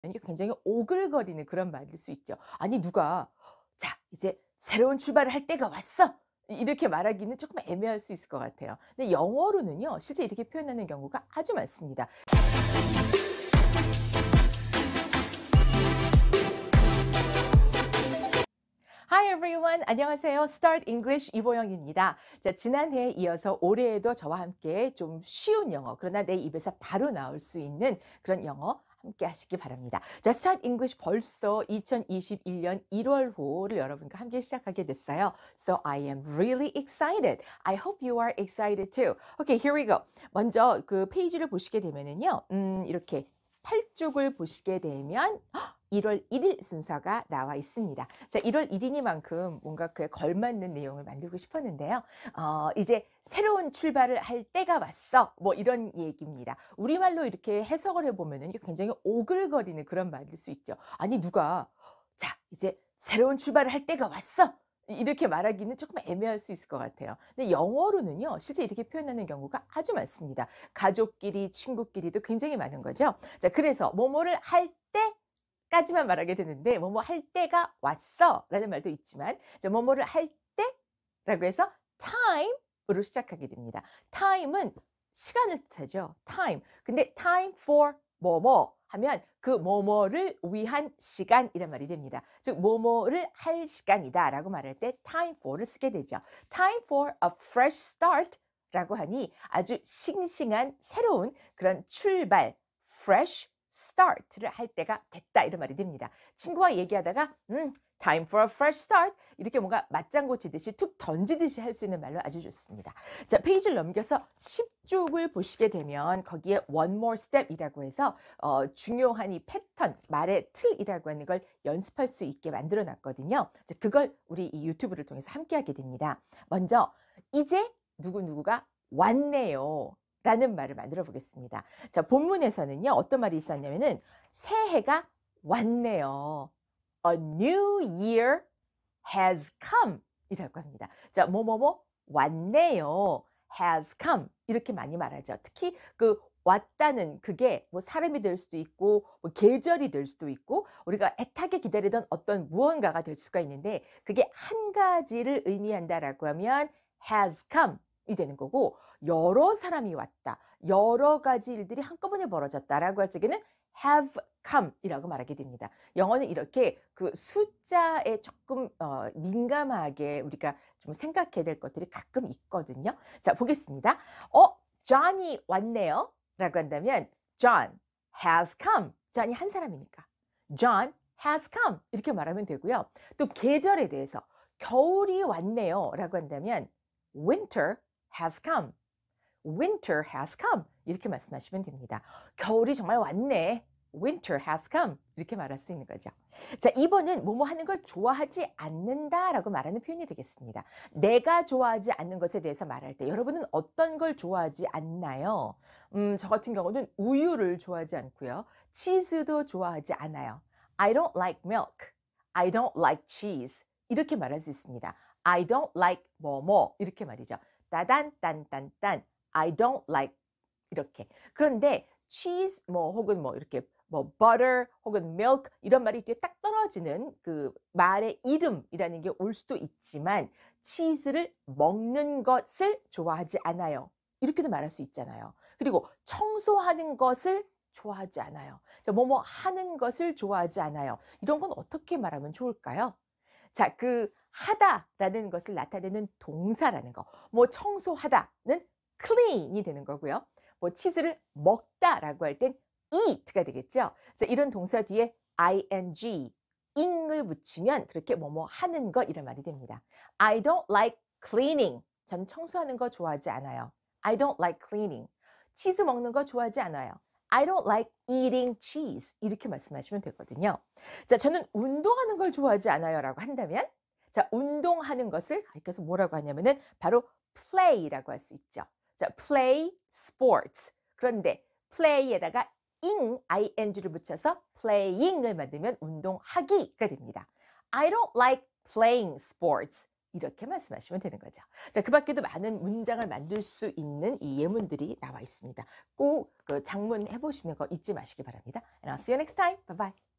이게 굉장히 오글거리는 그런 말일 수 있죠. 아니 누가 "자 이제 새로운 출발을 할 때가 왔어." 이렇게 말하기는 조금 애매할 수 있을 것 같아요. 근데 영어로는요 실제 이렇게 표현하는 경우가 아주 많습니다. Hi everyone. 안녕하세요. Start English 이보영입니다. 자, 지난해에 이어서 올해에도 저와 함께 좀 쉬운 영어, 그러나 내 입에서 바로 나올 수 있는 그런 영어 함께 하시기 바랍니다. 자, Start English 벌써 2021년 1월호를 여러분과 함께 시작하게 됐어요. So I am really excited. I hope you are excited too. Okay, here we go. 먼저 그 페이지를 보시게 되면은요, 이렇게 8쪽을 보시게 되면 1월 1일 순서가 나와 있습니다. 자, 1월 1일이니만큼 뭔가 그에 걸맞는 내용을 만들고 싶었는데요. 이제 새로운 출발을 할 때가 왔어. 뭐 이런 얘기입니다. 우리말로 이렇게 해석을 해보면은 이게 굉장히 오글거리는 그런 말일 수 있죠. 아니, 누가, 자, 이제 새로운 출발을 할 때가 왔어. 이렇게 말하기는 조금 애매할 수 있을 것 같아요. 근데 영어로는요, 실제 이렇게 표현하는 경우가 아주 많습니다. 가족끼리, 친구끼리도 굉장히 많은 거죠. 자, 그래서 뭐뭐를 할 때, 까지만 말하게 되는데 뭐뭐 할 때가 왔어 라는 말도 있지만 자, 뭐뭐를 할 때라고 해서 time으로 시작하게 됩니다. time은 시간을 뜻하죠. time. 근데 time for 뭐뭐 하면 그 뭐뭐를 위한 시간이란 말이 됩니다. 즉 뭐뭐를 할 시간이다 라고 말할 때 time for를 쓰게 되죠. time for a fresh start 라고 하니 아주 싱싱한 새로운 그런 출발 fresh start를 할 때가 됐다 이런 말이 됩니다. 친구와 얘기하다가 time for a fresh start 이렇게 뭔가 맞장구 치듯이 툭 던지듯이 할 수 있는 말로 아주 좋습니다. 자, 페이지를 넘겨서 10쪽을 보시게 되면 거기에 one more step이라고 해서 중요한 이 패턴, 말의 틀이라고 하는 걸 연습할 수 있게 만들어 놨거든요. 자, 그걸 우리 이 유튜브를 통해서 함께 하게 됩니다. 먼저 이제 누구누구가 왔네요. 라는 말을 만들어 보겠습니다. 자, 본문에서는요, 어떤 말이 있었냐면은, 새해가 왔네요. A new year has come. 이라고 합니다. 자, 뭐뭐뭐 왔네요. has come. 이렇게 많이 말하죠. 특히 그 왔다는 그게 뭐 사람이 될 수도 있고, 뭐 계절이 될 수도 있고, 우리가 애타게 기다리던 어떤 무언가가 될 수가 있는데, 그게 한 가지를 의미한다라고 하면 has come. 이 되는 거고 여러 사람이 왔다. 여러 가지 일들이 한꺼번에 벌어졌다라고 할 적에는 have come 이라고 말하게 됩니다. 영어는 이렇게 그 숫자에 조금 민감하게 우리가 좀 생각해야 될 것들이 가끔 있거든요. 자, 보겠습니다. John이 왔네요. 라고 한다면 John has come. John이 한 사람이니까. John has come. 이렇게 말하면 되고요. 또 계절에 대해서 겨울이 왔네요. 라고 한다면 winter has come. Winter has come. 이렇게 말씀하시면 됩니다. 겨울이 정말 왔네. Winter has come. 이렇게 말할 수 있는 거죠. 자, 2번은 뭐뭐 하는 걸 좋아하지 않는다라고 말하는 표현이 되겠습니다. 내가 좋아하지 않는 것에 대해서 말할 때 여러분은 어떤 걸 좋아하지 않나요? 저 같은 경우는 우유를 좋아하지 않고요. 치즈도 좋아하지 않아요. I don't like milk. I don't like cheese. 이렇게 말할 수 있습니다. I don't like 뭐뭐 이렇게 말이죠. 따단 딴딴딴 I don't like 이렇게. 그런데 cheese 뭐 혹은 뭐 이렇게 뭐 butter 혹은 milk 이런 말이 뒤에 딱 떨어지는 그 말의 이름이라는 게 올 수도 있지만 치즈를 먹는 것을 좋아하지 않아요. 이렇게도 말할 수 있잖아요. 그리고 청소하는 것을 좋아하지 않아요. 자, 뭐뭐 하는 것을 좋아하지 않아요. 이런 건 어떻게 말하면 좋을까요? 자, 그 하다라는 것을 나타내는 동사라는 거. 뭐 청소하다는 clean이 되는 거고요. 뭐 치즈를 먹다라고 할 땐 eat가 되겠죠. 자, 이런 동사 뒤에 ing, ing을 붙이면 그렇게 뭐뭐 하는 것 이런 말이 됩니다. I don't like cleaning. 전 청소하는 거 좋아하지 않아요. I don't like cleaning. 치즈 먹는 거 좋아하지 않아요. I don't like eating cheese. 이렇게 말씀하시면 되거든요. 자, 저는 운동하는 걸 좋아하지 않아요라고 한다면 자, 운동하는 것을 가리켜서 뭐라고 하냐면은 바로 play라고 할 수 있죠. 자, play sports. 그런데 play에다가 ing를 붙여서 playing을 만들면 운동하기가 됩니다. I don't like playing sports. 이렇게 말씀하시면 되는 거죠. 자, 그 밖에도 많은 문장을 만들 수 있는 이 예문들이 나와 있습니다. 꼭 그 작문 해 보시는 거 잊지 마시기 바랍니다. And I'll see you next time. Bye bye.